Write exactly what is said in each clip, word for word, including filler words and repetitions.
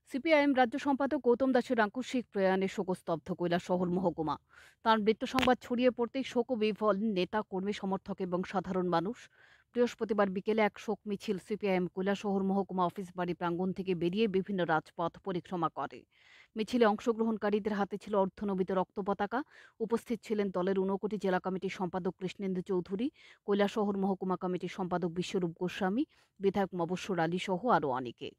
CPIM রাজ্য সম্পাদক গৌতম দাসের আকস্মিক প্রয়াণে শোকস্তব্ধ কৈলাসহর মহকুমা। তাঁর মৃত্যু সংবাদ ছড়িয়ে পড়তেই শোকবিহ্বল নেতা, কর্মী, সমর্থক এবং সাধারণ মানুষ। বৃহস্পতিবার বিকেলে এক শোক মিছিল সিপিআইএম কৈলাসহর মহকুমা অফিস বাড়ি প্রাঙ্গণ থেকে বেরিয়ে বিভিন্ন রাজপথ পরিক্রমা করে। মিছিলে অংশগ্রহণকারীদের হাতে ছিল অর্ধনমিত রক্ত পতাকা। উপস্থিত ছিলেন দলের ঊনকোটি জেলা কমিটির সম্পাদক কৃষ্ণেন্দু চৌধুরী, কৈলাসহর মহকুমা কমিটির সম্পাদক বিশ্বরূপ গোস্বামী, বিধায়ক মবস্বর আলী সহ আরও অনেকে।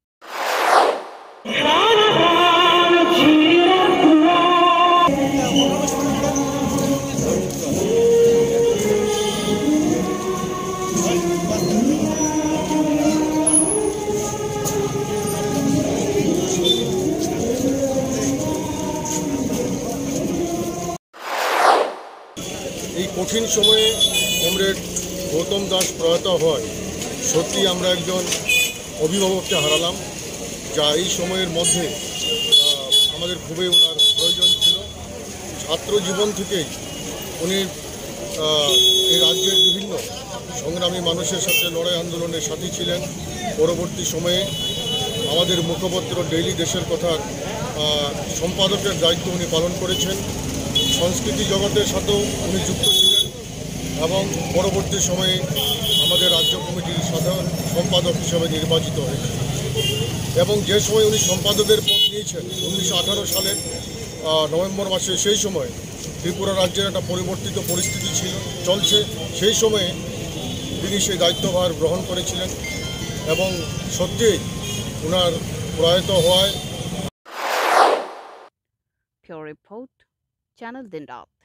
এই কঠিন সময়ে কমরেড গৌতম দাস প্রয়াত হয় সত্যি আমরা একজন অভিভাবককে হারালাম, যা এই সময়ের মধ্যে আমাদের খুবই ওনার প্রয়োজন ছিল। ছাত্র জীবন থেকেই উনি এই রাজ্যের বিভিন্ন সংগ্রামী মানুষের সাথে লড়াই আন্দোলনের সাথী ছিলেন। পরবর্তী সময়ে আমাদের মুখপত্র ডেইলি দেশের কথার সম্পাদকের দায়িত্ব উনি পালন করেছেন। সংস্কৃতি জগতের সাথেও উনি যুক্ত ছিলেন এবং পরবর্তী সময়ে আমাদের রাজ্য কমিটির সাধারণ সম্পাদক হিসেবে নির্বাচিত হয়েছেন। এবং যে সময় উনি সম্পাদকের পদ নিয়েছেন উনিশশো আঠারো সালের নভেম্বর মাসে, সেই সময় ত্রিপুরা রাজ্যের একটা পরিবর্তিত পরিস্থিতি ছিল চলছে। সেই সময়ে তিনি সেই দায়িত্বভার গ্রহণ করেছিলেন এবং সত্যিই ওনার প্রয়াত হওয়ায় রিপোর্ট চ্যানেল দিনরাত।